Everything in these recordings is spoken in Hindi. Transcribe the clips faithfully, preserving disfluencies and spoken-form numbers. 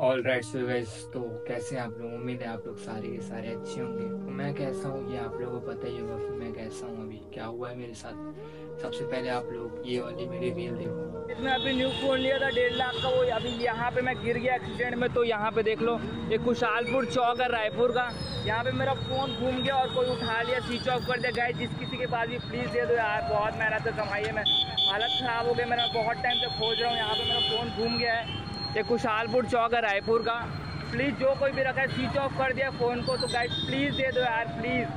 ऑल राइट सो गाइस, तो कैसे हैं आप लोग। उम्मीद है आप लोग सारे के सारे अच्छे होंगे। तो मैं कैसा हूँ ये आप लोगों को पता ही होगा कि मैं कैसा हूँ, अभी क्या हुआ है मेरे साथ। सबसे पहले आप लोग ये वाली मेरी रील देखो। मैं अभी न्यू फोन लिया था डेढ़ लाख का, वो अभी यहाँ पे मैं गिर गया एक्सीडेंट में। तो यहाँ पे देख लो, ये खुशहालपुर चौक है रायपुर का। यहाँ पे मेरा फ़ोन घूम गया और कोई उठा लिया, स्विच ऑफ कर दिया। गाइस जिस किसी के पास भी प्लीज़ दे दो यार, बहुत मेहनत से कमाई है। मैं हालत ख़राब हो गई, मेरा बहुत टाइम से खोज रहा हूँ। यहाँ पे मेरा फ़ोन घूम गया है। ये खुशहालपुर चौक है रायपुर का। प्लीज़ जो कोई भी रखा है, स्विच ऑफ कर दिया फ़ोन को, तो गाइस प्लीज़ दे दो यार, प्लीज़।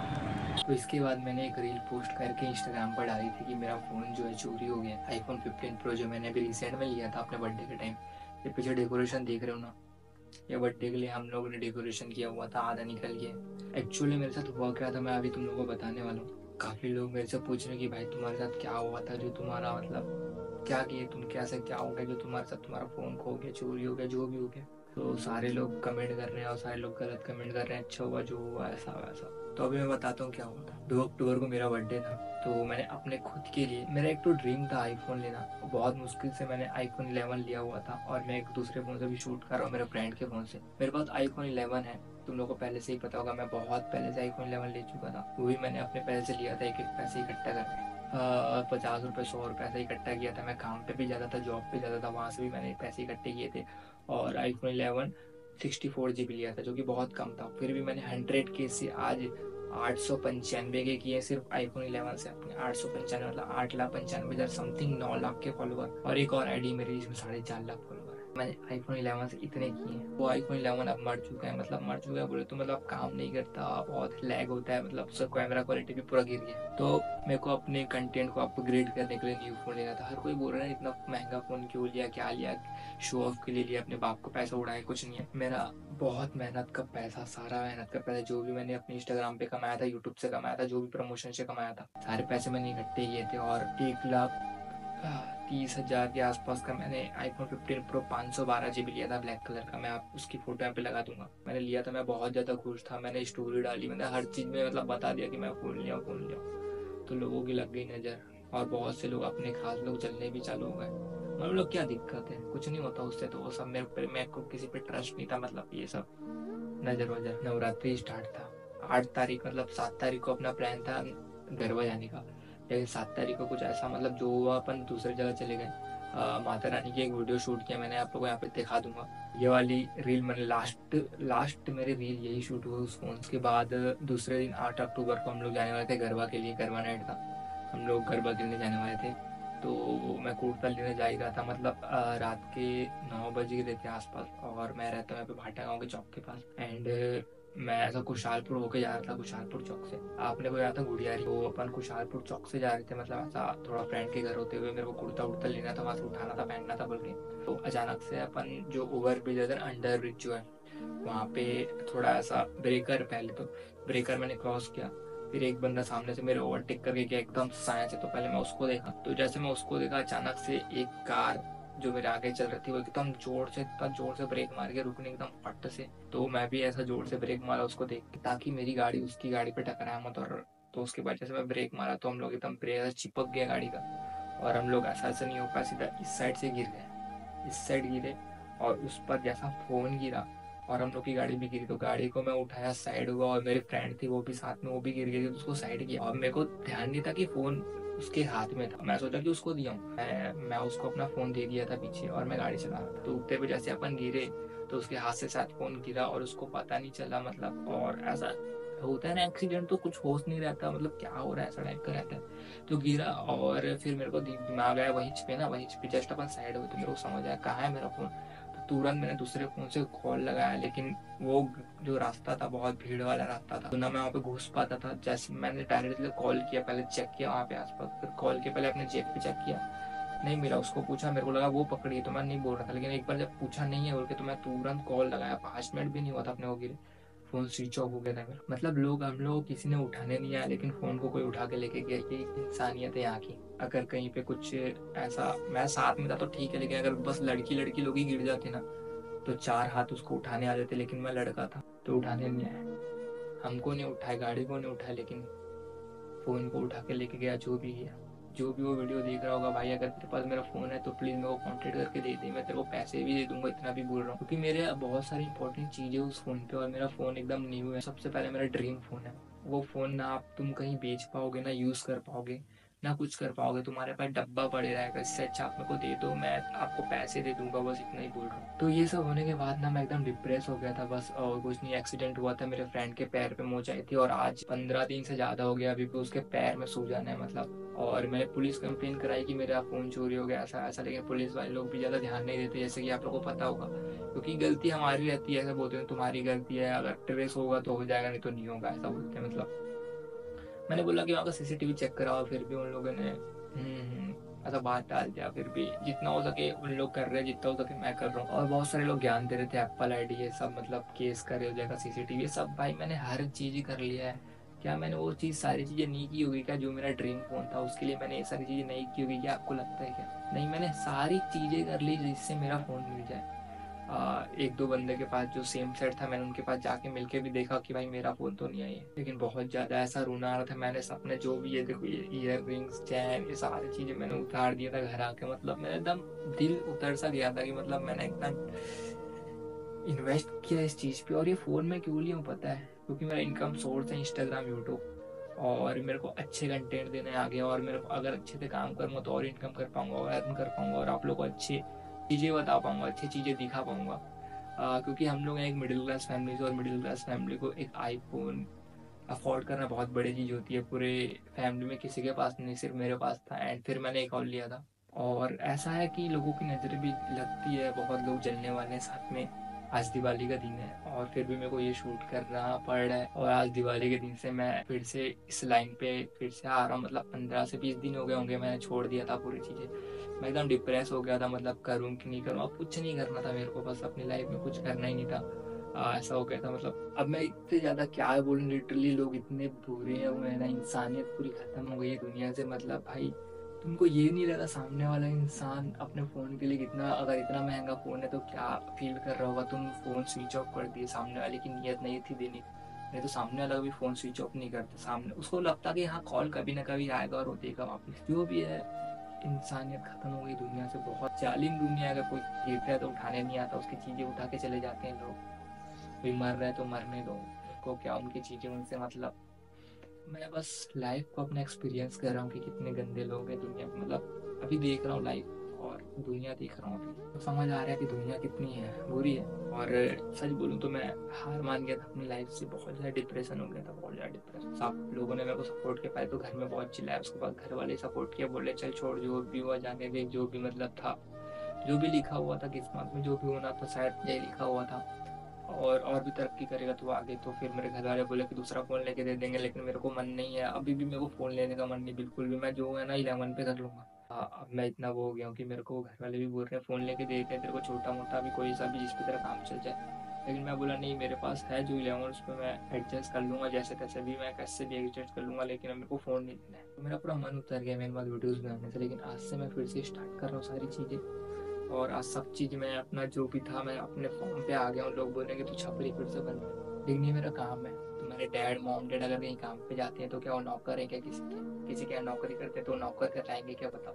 तो इसके बाद मैंने एक रील पोस्ट करके इंस्टाग्राम पर डाली थी कि मेरा फ़ोन जो है चोरी हो गया, आईफोन फिफ्टीन प्रो जो मैंने अभी रिसेंट में लिया था अपने बर्थडे के टाइम। ये पीछे डेकोरेशन देख रहे हो ना, ये बर्थडे के लिए हम लोगों ने डेकोरेशन किया हुआ था, आधा निकल गया। एक्चुअली मेरे साथ हुआ क्या था मैं अभी तुम लोगों को बताने वाला हूँ। काफ़ी लोग मेरे से पूछ रहे हैं कि भाई तुम्हारे साथ क्या हुआ था, जो तुम्हारा मतलब क्या किए तुम, कैसे क्या हो गया जो तुम्हारे साथ, तुम्हारा फ़ोन खो गया, चोरी हो गया, जो भी हो गया। तो सारे लोग कमेंट कर रहे हैं और सारे लोग गलत कमेंट कर रहे हैं, अच्छा हुआ जो हुआ ऐसा वैसा। तो अभी मैं बताता हूँ क्या हुआ था। दो अक्टूबर को मेरा बर्थडे था, तो मैंने अपने खुद के लिए, मेरा एक तो ड्रीम था आईफोन लेना। बहुत मुश्किल से मैंने आईफोन इलेवन लिया हुआ था और मैं एक दूसरे फ़ोन से भी शूट कर रहा हूँ, मेरे फ्रेंड के फ़ोन से। मेरे पास आईफोन इलेवन है, तुम लोगों को पहले से ही पता होगा, मैं बहुत पहले से आईफोन इलेवन ले चुका था। वो भी मैंने अपने पैसे से लिया था, एक एक पैसे इकट्ठा करके। पचास रुपये सौ रुपये ऐसा इकट्ठा किया था। मैं काम पे भी जाता था, जॉब पे जाता था, वहाँ से भी मैंने पैसे इकट्ठे किए थे। और iPhone eleven sixty four G B लिया था, जो कि बहुत कम था। फिर भी मैंने हंड्रेड के से आज आठ सौ पंचानवे के किए सिर्फ आईफोन इलेवन से अपने। आठ सौ पंचानवे मतलब आठ लाख पंचानवे हजार समथिंग, नौ लाख के फॉलोवर। और एक और आईडी मेरी जिसमें साढ़े चार लाख फॉलोवर है। मैंने आईफोन इलेवन से इतने किए हैं। वो आईफोन इलेवन अब मर चुका है, मतलब मर चुका है बोले तो मतलब काम नहीं करता, बहुत लैग होता है, मतलब उसका कैमरा क्वालिटी भी पूरा गिर गया। तो मेरे को अपने कंटेंट को अपग्रेड करने के लिए न्यू फोन लेना था। हर कोई बोल रहा है इतना महंगा फोन क्यों लिया, क्या लिया, शो ऑफ के लिए लिया, अपने बाप को पैसा उड़ाया, कुछ नहीं है। मेरा बहुत मेहनत का पैसा, सारा मेहनत का पैसा, जो भी मैंने अपने इंस्टाग्राम पे कमाया था, यूट्यूब से कमाया था, जो भी प्रमोशन से कमाया था, सारे पैसे मैंने इकट्ठे किए थे। और एक लाख तीस हजार के आसपास का मैंने आईफोन फिफ्टीन प्रो पाँच सौ बारह जी बी लिया था, ब्लैक कलर का। मैं आप उसकी फोटो यहाँ पे लगा दूंगा। मैंने लिया था, मैं बहुत ज़्यादा खुश था, मैंने स्टोरी डाली, मैंने हर चीज़ में मतलब बता दिया कि मैं फ़ोन लिया फ़ोन लिया। तो लोगों की लग गई नज़र, और बहुत से लोग, अपने खास लोग जलने भी चालू हो गए। मतलब लोग क्या दिक्कत है, कुछ नहीं होता उससे। तो वो सब मेरे पे, मेरे को किसी पे ट्रस्ट नहीं था, मतलब ये सब नज़र वजर। नवरात्रि स्टार्ट था आठ तारीख, मतलब सात तारीख को अपना प्लान था गरबा जाने का। लेकिन सात तारीख को कुछ ऐसा मतलब जो हुआ, अपन दूसरी जगह चले गए। अ, माता रानी की एक वीडियो शूट किया मैंने, आप लोगों को यहाँ पे दिखा दूंगा। ये वाली रील मैंने लास्ट लास्ट मेरी रील यही शूट हुआ उस फोन के बाद। दूसरे दिन आठ अक्टूबर को हम लोग जाने वाले थे गरबा के लिए, गरबा नाइट था, हम लोग गरबा खेलने जाने वाले थे। तो मैं कुर्ता लेने जा ही रहा था, मतलब अ, रात के नौ बज गए थे आसपास। और मैं रहता हूँ यहाँ पे भाटा गाँव के चौक के पास। एंड मैं ऐसा खुशहालपुर होके जा रहा था, खुशहालपुर चौक से आपने को याद था गुड़ियारी, तो अपन खुशहालपुर चौक से जा रहे थे, मतलब ऐसा थोड़ा फ्रेंड के घर होते हुए। मेरे को कुर्ता उड़ता लेना था, वहाँ से उठाना था, पहनना था बोल के। तो अचानक से अपन जो ओवर ब्रिज है, अंडर ब्रिज जो है, वहाँ पे थोड़ा ऐसा ब्रेकर, पहले तो ब्रेकर मैंने क्रॉस किया। फिर एक बंदा सामने से मेरे ओवरटेक करके गया एकदम साया से। तो पहले मैं उसको देखा, तो जैसे मैं उसको देखा, अचानक से एक कार जो मेरे आगे चल रही थी वो एकदम जोर से, इतना जोर से ब्रेक मार के रुकने एकदम फट से। तो मैं भी ऐसा जोर से ब्रेक मारा उसको देख के, ताकि मेरी गाड़ी उसकी गाड़ी पे टकराए मत। और तो उसके बाद जैसे मैं ब्रेक मारा तो हम लोग एकदम ब्रेक चिपक गया गाड़ी का। और हम लोग ऐसा ऐसा नहीं हो पाया, सीधा इस साइड से गिर गए, इस साइड गिरे। और उस पर जैसा फोन गिरा और हम लोग की गाड़ी भी गिरी, तो गाड़ी को मैं उठाया, साइड हुआ, और मेरी फ्रेंड थी वो भी साथ में, वो भी गिर गई, तो उसको साइड किया। और मेरे को ध्यान नहीं था कि फोन उसके हाथ में था, मैं सोचा कि उसको दिया हूँ। मैं, मैं उसको अपना फोन दे दिया था पीछे, और मैं गाड़ी चला रहा था। तो उठते पे जैसे अपन गिरे तो उसके हाथ से शायद फोन गिरा और उसको पता नहीं चला, मतलब। और ऐसा होता है ना एक्सीडेंट, तो कुछ होश नहीं रहता, मतलब क्या हो रहा है, ऐसा टाइप का रहता है। तो गिरा और फिर मेरे को दिमाग आया वहीं पे ना, वहीं पे जस्ट अपन साइड हुए, तो मेरे को समझ आया कहाँ है मेरा फोन। तो तुरंत मैंने दूसरे फोन से कॉल लगाया, लेकिन वो जो रास्ता था बहुत भीड़ वाला रास्ता था, तो ना मैं वहाँ पे घुस पाता था। जैसे मैंने डायरेक्टली कॉल किया, पहले चेक किया वहाँ पे आसपास, फिर कॉल के पहले अपने जेब पे चेक किया, नहीं मिला। उसको पूछा, मेरे को लगा वो पकड़ी है, तो मैं नहीं बोल रहा था। लेकिन एक बार जब पूछा नहीं है बोल के, तो मैं तुरंत कॉल लगाया। पाँच मिनट भी नहीं हुआ था अपने को गिरे, फोन स्विच ऑफ हो गया था मेरा। मतलब लोग, हम लोग किसी ने उठाने नहीं आया, लेकिन फोन को कोई उठा के लेके गया। ये इंसानियत है यहाँ की। अगर कहीं पे कुछ ऐसा, मैं साथ में था तो ठीक है, लेकिन अगर बस लड़की लड़की लोग ही गिर जाते ना, तो चार हाथ उसको उठाने आ जाते। लेकिन मैं लड़का था तो उठाने नहीं आया, हमको नहीं उठाया, गाड़ी को नहीं उठाया, लेकिन फोन को उठा के लेके गया, जो भी गया। जो भी वो वीडियो देख रहा होगा, भाई अगर तेरे पास मेरा फ़ोन है तो प्लीज़ मेरे को कॉन्टेक्ट करके दे दे, मैं तेरे को पैसे भी दे दूंगा, इतना भी बोल रहा हूँ। क्योंकि मेरे बहुत सारी इंपॉर्टेंट चीज़ें उस फ़ोन पे, और मेरा फ़ोन एकदम न्यू है। सबसे पहले मेरा ड्रीम फ़ोन है वो। फ़ोन ना आप तुम कहीं बेच पाओगे, ना यूज़ कर पाओगे, ना कुछ कर पाओगे, तुम्हारे पास डब्बा पड़े रहेगा। इससे अच्छा आप मेरे को दे दो, मैं आपको पैसे दे दूंगा, बस इतना ही बोल रहा हूँ। तो ये सब होने के बाद ना मैं एकदम डिप्रेस हो गया था बस, और कुछ नहीं, एक्सीडेंट हुआ था, मेरे फ्रेंड के पैर पे मोच आई थी, और आज पंद्रह दिन से ज़्यादा हो गया, अभी भी उसके पैर में सूजन है मतलब। और मैंने पुलिस कंप्लेन कराई कि मेरा फ़ोन चोरी हो गया, ऐसा ऐसा, लेकिन पुलिस वाले लोग भी ज़्यादा ध्यान नहीं देते, जैसे कि आप लोगों को पता होगा, क्योंकि गलती हमारी रहती है। ऐसा बोलते हैं तुम्हारी गलती है, अगर ट्रेस होगा तो हो जाएगा, नहीं तो नहीं होगा, ऐसा बोलते हैं मतलब। मैंने बोला कि वहाँ का सीसीटीवी चेक कराओ, फिर भी उन लोगों ने हम्म हम्म, ऐसा बात डाल दिया। फिर भी जितना हो सके उन लोग कर रहे हैं, जितना हो सके मैं कर रहा हूँ। और बहुत सारे लोग ज्ञान दे रहे थे, एप्पल आईडी ये सब, मतलब केस करे हो जाएगा, सीसीटीवी ये सब। भाई मैंने हर चीज़ ही कर लिया है। क्या मैंने वो चीज़, सारी चीज़ें नहीं की होगी क्या? जो मेरा ड्रीम फोन था उसके लिए मैंने ये सारी चीज़ें नहीं की होगी क्या? आपको लगता है क्या? नहीं, मैंने सारी चीज़ें कर ली जिससे मेरा फ़ोन मिल जाए। आ, एक दो बंदे के पास जो सेम सेट था, मैंने उनके पास जाके मिलके भी देखा कि भाई मेरा फोन तो नहीं है ये। लेकिन बहुत ज्यादा ऐसा रोना आ रहा था। मैंने अपने जो भी, ये देखो, ये ईयर रिंग्स, चैन, ये सारी चीजें मैंने उतार दिया था घर आके। मतलब मेरा एकदम दिल उतर सा गया था कि मतलब मैंने इतना इन्वेस्ट किया इस चीज पे। और ये फोन में क्यों लिया हूँ पता है? क्योंकि मेरा इनकम सोर्स है इंस्टाग्राम, यूट्यूब, और मेरे को अच्छे कंटेंट देने आगे, और मेरे को अगर अच्छे से काम करूँगा तो और इनकम कर पाऊंगा, और अर्न कर पाऊंगा, और आप लोग को अच्छी चीज़ें बता पाऊंगा, अच्छी चीज़ें दिखा पाऊंगा। आ, क्योंकि हम लोग हैं एक मिडिल क्लास फैमिली से, और मिडिल क्लास फैमिली को एक आईफोन अफोर्ड करना बहुत बड़ी चीज़ होती है। पूरे फैमिली में किसी के पास नहीं, सिर्फ मेरे पास था, एंड फिर मैंने एक और लिया था। और ऐसा है कि लोगों की नज़रें भी लगती है, बहुत लोग जलने वाले हैं साथ में। आज दिवाली का दिन है और फिर भी मेरे को ये शूट करना पड़ रहा है, और आज दिवाली के दिन से मैं फिर से इस लाइन पे फिर से आ रहा हूँ। मतलब पंद्रह से बीस दिन हो गए होंगे मैंने छोड़ दिया था पूरी चीज़ें। मैं एकदम डिप्रेस हो गया था, मतलब करूँ कि नहीं करूँ, अब कुछ नहीं करना था मेरे को, बस अपनी लाइफ में कुछ करना ही नहीं था। आ, ऐसा हो गया था मतलब। अब मैं इतने ज़्यादा क्या बोलूँ, लिटरली लोग इतने बुरे हुए हैं ना, इंसानियत पूरी ख़त्म हो गई है दुनिया से। मतलब भाई तुमको ये नहीं रहता सामने वाला इंसान अपने फ़ोन के लिए कितना, अगर इतना महंगा फ़ोन है तो क्या फील कर रहा होगा। तुम फ़ोन स्विच ऑफ कर दिए, सामने वाले की नीयत नहीं थी देनी, नहीं तो सामने वाला भी फ़ोन स्विच ऑफ नहीं करता। सामने उसको लगता कि हाँ कॉल कभी ना कभी आएगा और वो देगा वापस। जो भी है, इंसानियत खत्म हो गई दुनिया से। बहुत जालिम दुनिया है। अगर कोई गिरता है तो उठाने नहीं आता, उसकी चीज़ें उठा के चले जाते हैं लोग। कोई मर रहा है तो मरने दो, उनको क्या, उनकी चीज़ें उनसे मतलब। मैं बस लाइफ को अपना एक्सपीरियंस कर रहा हूँ कि कितने गंदे लोग हैं दुनिया में। मतलब अभी देख रहा हूँ लाइफ और दुनिया देख रहा हूँ अभी, तो समझ आ रहा है कि दुनिया कितनी है बुरी है। और सच बोलूँ तो मैं हार मान गया था अपनी लाइफ से, बहुत ज़्यादा डिप्रेशन हो गया था, बहुत ज़्यादा डिप्रेशन। सब लोगों ने मेरे को सपोर्ट किया, पहले तो घर में बहुत चिल्लाया, उसके बाद घर वाले सपोर्ट किया, बोले चल छोड़, जो भी हुआ जाने दे, जो भी मतलब था, जो भी लिखा हुआ था किस्मत में, जो भी होना था शायद यही लिखा हुआ था। और और भी तरक्की करेगा तो आगे। तो फिर मेरे घर वाले बोले कि दूसरा फ़ोन लेके दे देंगे, लेकिन मेरे को मन नहीं है, अभी भी मेरे को फ़ोन लेने का मन नहीं बिल्कुल भी। मैं जो है ना इलेवन पे कर लूँगा। हाँ, अब मैं इतना वो हो गया हूँ कि मेरे को घर वाले भी बोल रहे हैं फ़ोन लेके दे देते हैं तेरे को, छोटा मोटा भी कोई सा भी जिस पे तेरा काम चल जाए। लेकिन मैं बोला नहीं, मेरे पास है जो इलेवन, उस पर मैं एडजस्ट कर लूँगा, जैसे तैसे भी मैं कैसे भी एडजस्ट कर लूँगा, लेकिन अब मेरे को फ़ोन नहीं देना है। तो मेरा पूरा मन उतर गया मेरे बाद वीडियोज़ बनाने से। लेकिन आज से मैं फिर से स्टार्ट कर रहा हूँ सारी चीज़ें, और आज सब चीज़ मैं अपना जो भी था मैं अपने फॉर्म पे आ गया हूँ। लोग बोल रहे हैं कि तू छपरी फिर से बन, लेकिन ये मेरा काम है। तो मेरे डैड मॉम डैड अगर कहीं काम पे जाते हैं तो क्या वो नौकर है क्या किसी के? किसी के यहाँ नौकरी करते हैं तो नौकर कहलाएंगे क्या, बताओ?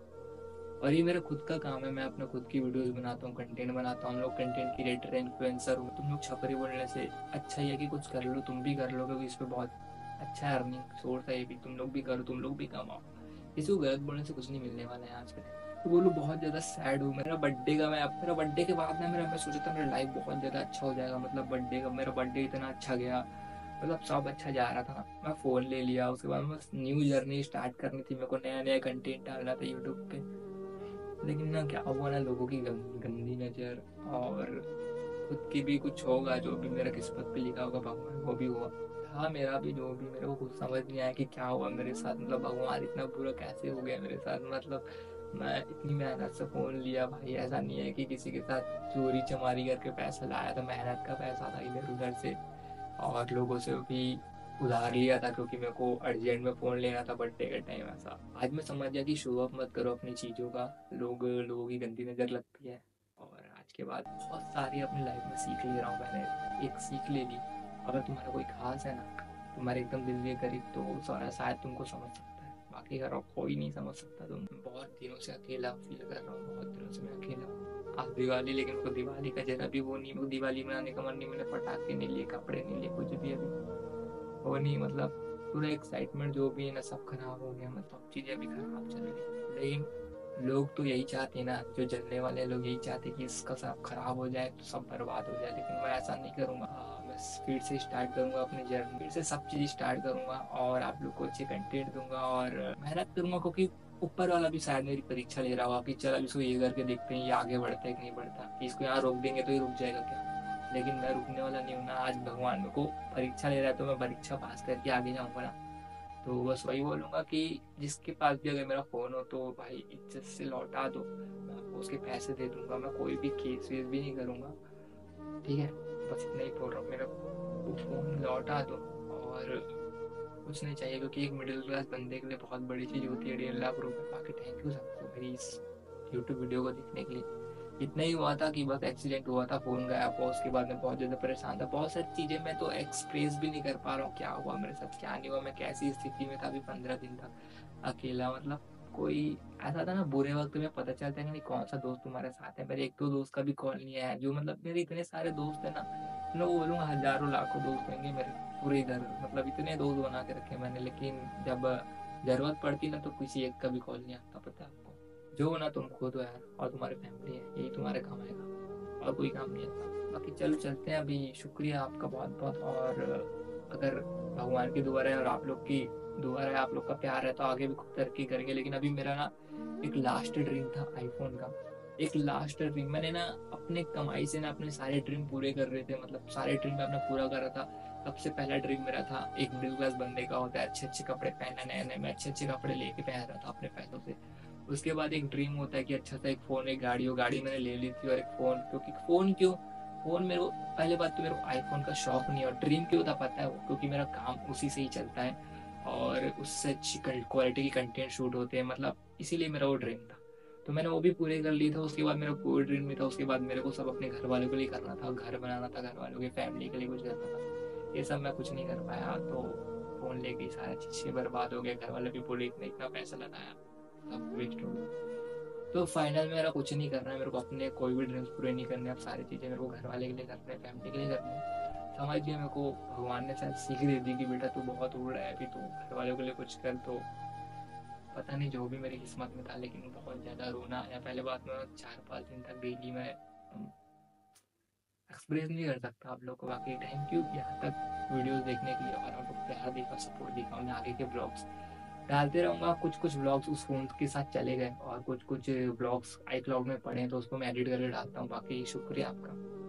और ये मेरा खुद का काम है, मैं अपना खुद की वीडियोस बनाता हूँ, कंटेंट बनाता हूँ। हम लोग कंटेंट क्रिएटर इन्फ्लुएंसर हूँ। तुम लोग छपरी बोलने से अच्छा ही है कि कुछ कर लो, तुम भी कर लो, क्योंकि इस पर बहुत अच्छा अर्निंग सोर्स है ये भी। तुम लोग भी करो, तुम लोग भी कमाओ। किसी को गलत बोलने से कुछ नहीं मिलने वाला है आज के टाइम। तो बोलो बहुत ज़्यादा सैड हूँ। मेरा बर्थडे का, मैं मेरा बर्थडे के बाद ना मेरा, मैं सोचा था मेरा लाइफ बहुत ज़्यादा अच्छा हो जाएगा। मतलब बर्थडे का, मेरा बर्थडे इतना अच्छा गया, मतलब सब अच्छा जा रहा था। मैं फ़ोन ले लिया, उसके बाद बस न्यू जर्नी स्टार्ट करनी थी मेरे को, नया नया कंटेंट डालना था यूट्यूब पे। लेकिन ना क्या हुआ ना, लोगों की गंदी नज़र, और खुद की भी कुछ होगा, जो भी मेरा किस्मत पे लिखा होगा भगवान वो भी हुआ था मेरा भी। जो भी, मेरे को कुछ समझ नहीं आया कि क्या हुआ मेरे साथ। मतलब भगवान इतना बुरा कैसे हो गया मेरे साथ। मतलब मैं इतनी मेहनत से फ़ोन लिया भाई, ऐसा नहीं है कि किसी के साथ चोरी चमारी करके पैसा लाया था, मेहनत का पैसा था इधर उधर से, और लोगों से भी उधार लिया था, क्योंकि मेरे को अर्जेंट में फ़ोन लेना था बर्थडे के टाइम। ऐसा आज मैं समझ गया कि शो ऑफ मत करो अपनी चीज़ों का, लोग लोगों की गंदी नज़र लगती है। और आज के बाद बहुत सारी अपनी लाइफ में सीख ले रहा हूँ। मैंने एक सीख ले ली, अगर तुम्हारा कोई खास है ना, तुम्हारे एकदम दिल के करीब, तो सारा शायद तुमको समझ सकता है। बाकी बाकी घर और कोई नहीं समझ सकता। तुम बहुत दिनों से अकेला फील कर रहा हूँ, बहुत दिनों से मैं अकेला हूँ। आज दिवाली, लेकिन को दिवाली का जरा भी वो नहीं, वो दिवाली मनाने का मन नहीं, मैंने पटाखे नहीं लिए, कपड़े नहीं लिए, कुछ भी अभी वो नहीं। मतलब पूरा एक्साइटमेंट जो भी है ना सब खराब हो गया, मतलब चीज़ें भी खराब चल रही। लेकिन लोग तो यही चाहते हैं ना, जो जलने वाले लोग यही चाहते हैं कि इसका सब खराब हो जाए, तो सब बर्बाद हो जाए। लेकिन मैं ऐसा नहीं करूँगा। हाँ, मैं फिर से स्टार्ट करूँगा अपनी जर्नी, फिर से सब चीज़ स्टार्ट करूँगा और आप लोग को अच्छे कंटेंट दूंगा और मेहनत करूँगा, क्योंकि ऊपर वाला भी शायद मेरी परीक्षा ले रहा होगा कि चल अब इसको ये करके देखते हैं ये आगे बढ़ता है कि नहीं बढ़ता, कि इसको यहाँ रोक देंगे तो ये रुक जाएगा क्या। लेकिन मैं रुकने वाला नहीं हूँ ना। आज भगवान मेरे को परीक्षा ले रहा है तो मैं परीक्षा पास करके आगे जाऊँगा ना। तो बस वही बोलूँगा कि जिसके पास भी अगर मेरा फ़ोन हो तो भाई इज्जत से लौटा दो, मैं आपको उसके पैसे दे दूँगा, मैं कोई भी केस वेस भी नहीं करूँगा, ठीक है। बस इतना ही बोल रहा हूँ, मेरा वो फ़ोन लौटा दो और कुछ नहीं चाहिए, क्योंकि एक मिडिल क्लास बंदे के लिए बहुत बड़ी चीज़ होती है डेढ़ लाख रुपए। बाकी थैंक यू सबको मेरी इस यूट्यूब वीडियो को देखने के लिए। इतना ही हुआ था कि बस एक्सीडेंट हुआ था, फ़ोन गायब हुआ, उसके बाद मैं बहुत ज़्यादा परेशान था। बहुत सारी चीज़ें मैं तो एक्सप्रेस भी नहीं कर पा रहा हूँ, क्या हुआ मेरे साथ क्या नहीं हुआ, मैं कैसी स्थिति में था। अभी पंद्रह दिन था अकेला, मतलब कोई ऐसा था ना, बुरे वक्त में पता चलता है कि नहीं कौन सा दोस्त तुम्हारे साथ है। मेरे एक दो दोस्त का भी कॉल नहीं आया, जो मतलब मेरे इतने सारे दोस्त है ना, मैं वो बोलूँगा हजारों लाखों दोस्त होंगे मेरे पूरे इधर, मतलब इतने दोस्त बना के रखे मैंने। लेकिन जब जरूरत पड़ती ना तो किसी एक का भी कॉल नहीं आता। पता है आपको, जो होना तुम खुद हो यार, और तुम्हारी फैमिली है, यही तुम्हारे काम आएगा और कोई काम नहीं आता। बाकी चलो चलते हैं अभी। शुक्रिया आपका बहुत बहुत। और अगर भगवान की दुआ है और आप लोग की दुआ है, आप लोग का प्यार है, तो आगे भी खूब तरक्की करेंगे। लेकिन अभी मेरा ना एक लास्ट ड्रीम था आईफोन का, एक लास्ट ड्रीम। मैंने ना अपने कमाई से ना अपने सारे ड्रीम पूरे कर रहे थे, मतलब सारे ड्रीम मैं अपना पूरा कर रहा था। सबसे पहला ड्रीम मेरा था, एक मिडिल क्लास बंदे का होता है अच्छे अच्छे कपड़े पहनना, नए नए मैं अच्छे अच्छे कपड़े लेके पहन रहा था अपने पैसों से। उसके बाद एक ड्रीम होता है कि अच्छा सा एक फ़ोन, एक गाड़ी हो, गाड़ी मैंने ले ली थी। और एक फ़ोन, क्योंकि फ़ोन क्यों, फ़ोन मेरे को पहले बात तो मेरे को आईफोन का शौक नहीं है। और ड्रीम क्यों था पता है वो, क्योंकि मेरा काम उसी से ही चलता है और उससे अच्छी क्वालिटी की कंटेंट शूट होते हैं, मतलब इसीलिए मेरा वो ड्रीम था। तो मैंने वो भी पूरे कर ली था। उसके बाद मेरा कोई ड्रीम नहीं था। उसके बाद मेरे को सब अपने घर वालों के लिए करना था, घर बनाना था, घर वालों की फैमिली के लिए कुछ करना था। ये सब मैं कुछ नहीं कर पाया, तो फ़ोन लेके सारा चीज़ें बर्बाद हो गया। घर वाले भी बोले इतना इतना पैसा लगाया, सब वेस्ट हो गया। तो फाइनल में मेरा कुछ नहीं करना है, मेरे को अपने कोई भी ड्रीम्स पूरे नहीं करने। अब सारी चीज़ें मेरे को घर वाले के लिए करने हैं, फैमिली के लिए करनी है। समझिए मेरे को भगवान ने शायद सीख दे दी कि बेटा तू बहुत उड़ रहा है अभी, तू घर वालों के लिए कुछ कर। तो पता नहीं जो भी मेरी किस्मत में था, लेकिन बहुत ज़्यादा रोना आया। पहले बात में चार पाँच दिन तक डेली मैं एक्सप्रेस नहीं कर सकता आप लोग को। बाकी थैंक यू यहाँ तक वीडियोस देखने के लिए, और आप लोग प्यार दिखा, सपोर्ट दिखा। मैं आगे के ब्लॉग्स डालते रहूँगा। कुछ कुछ ब्लॉग्स उस फोन के साथ चले गए और कुछ कुछ ब्लॉग्स आई क्लाउड में पड़े हैं, तो उसको मैं एडिट करके डालता हूँ। बाकी शुक्रिया आपका।